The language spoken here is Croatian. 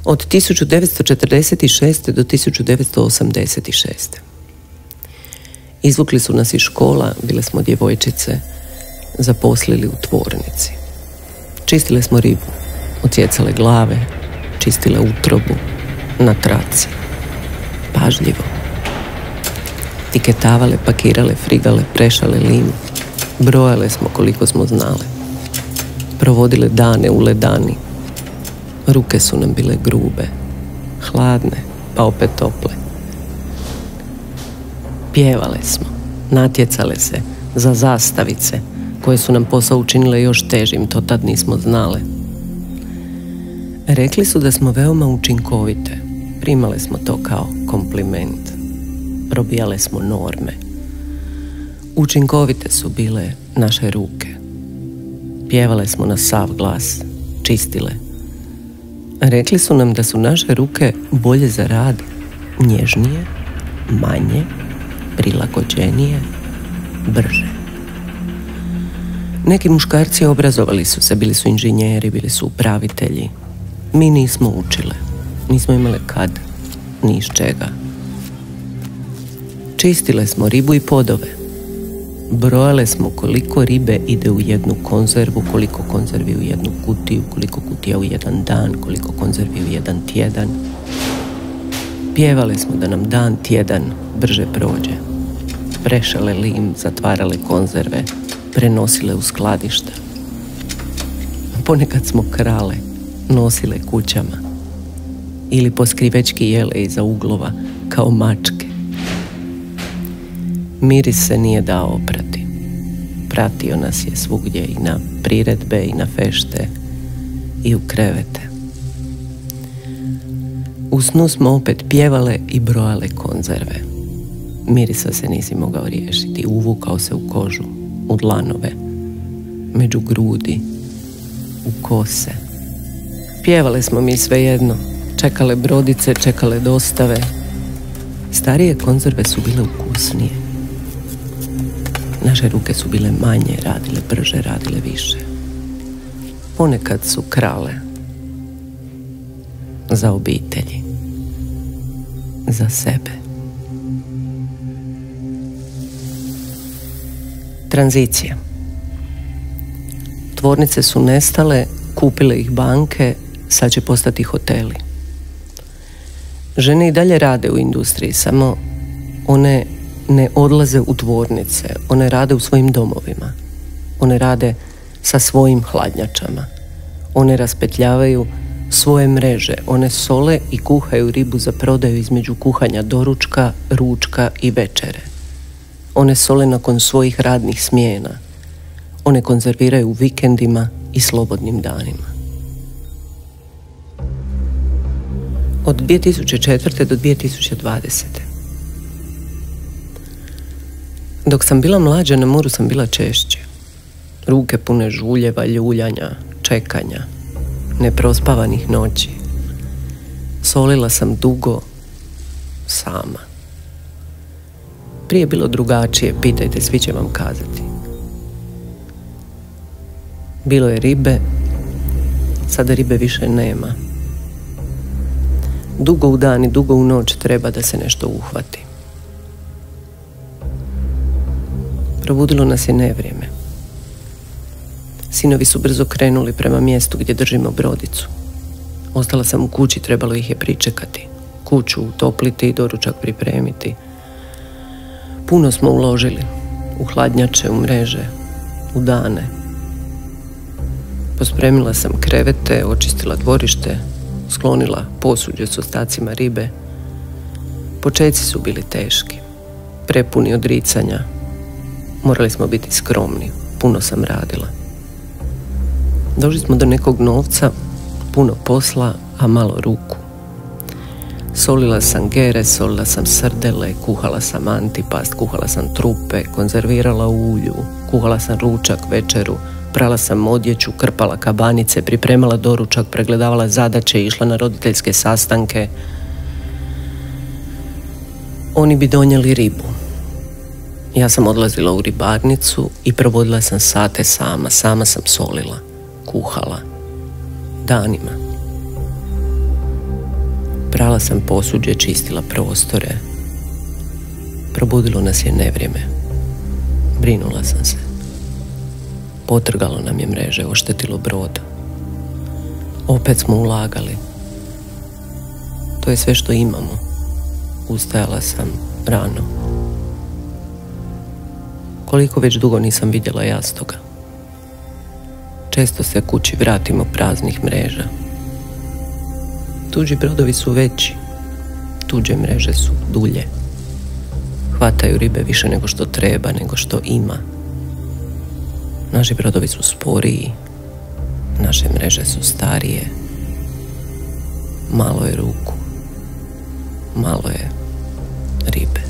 od 1946. do 1986. Izvukli su nas iz škola, bile smo djevojčice, zaposlili u tvornici. Čistile smo ribu, odsjecale glave, čistile utrobu na traci. Pažljivo. Tiketavale, pakirale, frigale, prešale lim. Brojale smo koliko smo znale. Provodile dane u ledani. Ruke su nam bile grube, hladne, pa opet tople. Pjevale smo, natjecale se za zastavice, koje su nam posao učinile još težim, to tad nismo znale. Rekli su da smo veoma učinkovite, primale smo to kao kompliment. Probijale smo norme. Učinkovite su bile naše ruke. Pjevale smo na sav glas, čistile. Rekli su nam da su naše ruke bolje za rad, nježnije, manje, prilagođenije, brže. Neki muškarci obrazovali su se, bili su inženjeri, bili su upravitelji. Mi nismo učile, nismo imale kad, ni iz čega. Čistile smo ribu i podove. Brojale smo koliko ribe ide u jednu konzervu, koliko konzervi u jednu kutiju, koliko kutija u jedan dan, koliko konzervi u jedan tjedan. Pjevale smo da nam dan, tjedan brže prođe. Prešale lim, zatvarale konzerve, prenosile u skladišta. Ponekad smo krale, nosile kućama ili poskrivečki jele iza uglova kao mačke. Miris se nije dao oprati. Pratio nas je svugdje, i na priredbe, i na fešte, i u krevete. U snu smo opet pjevale i brojale konzerve. Mirisa se nisi mogao riješiti. Uvukao se u kožu, u dlanove, među grudi, u kose. Pjevale smo mi svejedno. Čekale brodice, čekale dostave. Starije konzerve su bile ukusnije. Naše ruke su bile manje, radile brže, radile više. Ponekad su krale. Za obitelji. Za sebe. Tranzicija. Tvornice su nestale, kupile ih banke, sad će postati hoteli. Žene i dalje rade u industriji, samo one ne odlaze u tvornice, one rade u svojim domovima. One rade sa svojim hladnjačama. One raspetljavaju svoje mreže, one sole i kuhaju ribu za prodaju između kuhanja doručka, ručka i večere. One sole nakon svojih radnih smjena. One konzerviraju vikendima i slobodnim danima. Od 2004. do 2020. Dok sam bila mlađa, na moru sam bila češće. Ruke pune žuljeva, ljuljanja, čekanja, neprospavanih noći. Solila sam dugo, sama. Prije je bilo drugačije, pitajte, svi će vam kazati. Bilo je ribe, sada ribe više nema. Dugo u dan i dugo u noć treba da se nešto uhvati. Probudilo nas je nevrijeme. Sinovi su brzo krenuli prema mjestu gdje držimo brodicu. Ostala sam u kući, trebalo ih je pričekati. Kuću utopliti i doručak pripremiti. Puno smo uložili. U hladnjače, u mreže, u dane. Pospremila sam krevete, očistila dvorište, sklonila posuđe s ostacima ribe. Počeci su bili teški, prepuni odricanja. Morali smo biti skromni, puno sam radila. Došli smo do nekog novca, puno posla, a malo ruku. Solila sam gere, solila sam srdele, kuhala sam antipast, kuhala sam trupe, konzervirala u ulju, kuhala sam ručak, večeru, prala sam odjeću, krpala kabanice, pripremala doručak, pregledavala zadaće, išla na roditeljske sastanke. Oni bi donijeli ribu. Ja sam odlazila u ribarnicu i provodila sam sate sama. Sama sam solila, kuhala, danima. Prala sam posuđe, čistila prostore. Probudilo nas je nevrijeme. Brinula sam se. Potrgalo nam je mreže, oštetilo brod. Opet smo ulagali. To je sve što imamo. Ustajala sam rano. Koliko već dugo nisam vidjela jastoga. Često se kući vratimo praznih mreža. Tuđi brodovi su veći. Tuđe mreže su dulje. Hvataju ribe više nego što treba, nego što ima. Naši brodovi su sporiji. Naše mreže su starije. Malo je ruku. Malo je ribe.